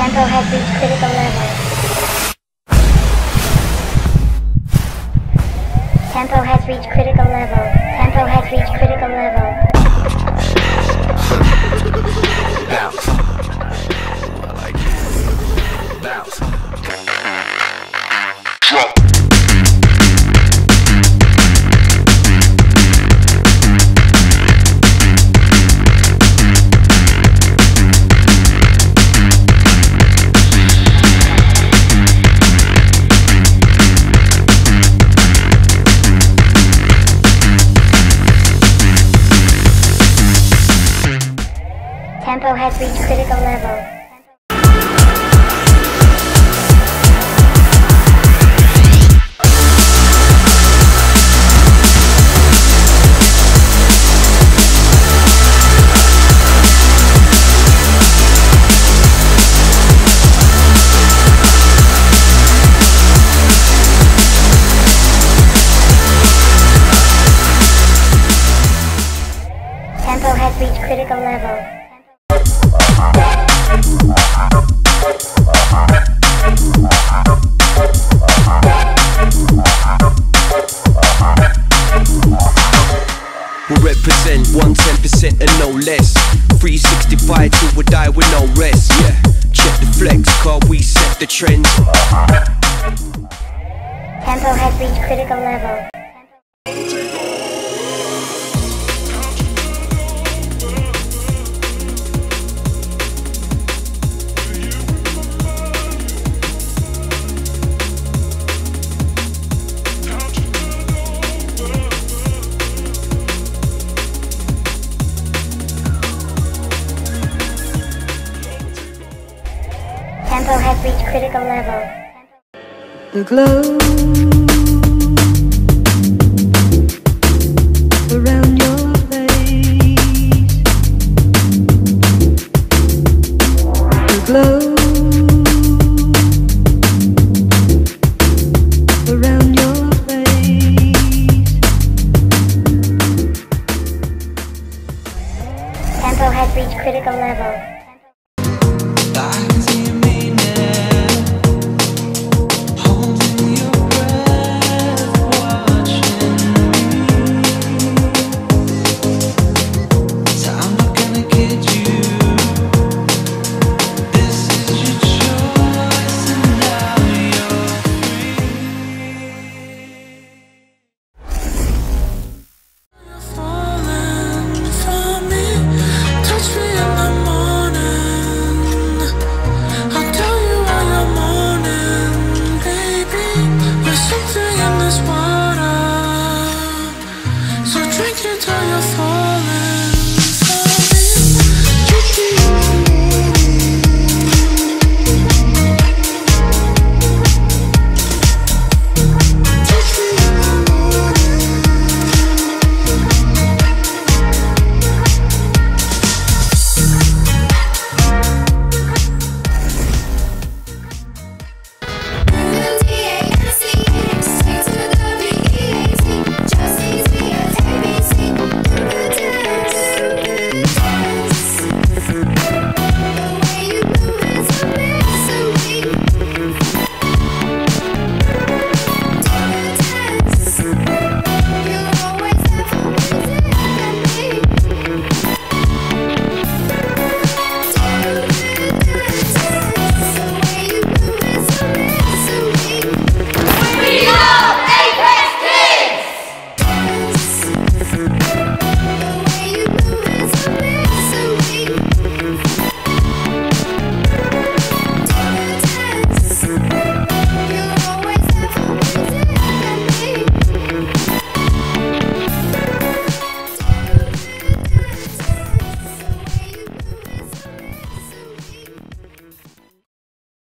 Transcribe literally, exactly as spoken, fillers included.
Tempo has reached critical level. Tempo has reached critical level. Tempo has reached critical level. Bounce. I like it. Bounce. Drop. Tempo has reached critical level. Tempo has reached critical level. We represent one ten percent and no less. three sixty-five till we die with no rest. Yeah, check the flex, car we set the trends. Tempo has reached critical level. Tempo has reached critical level. The glow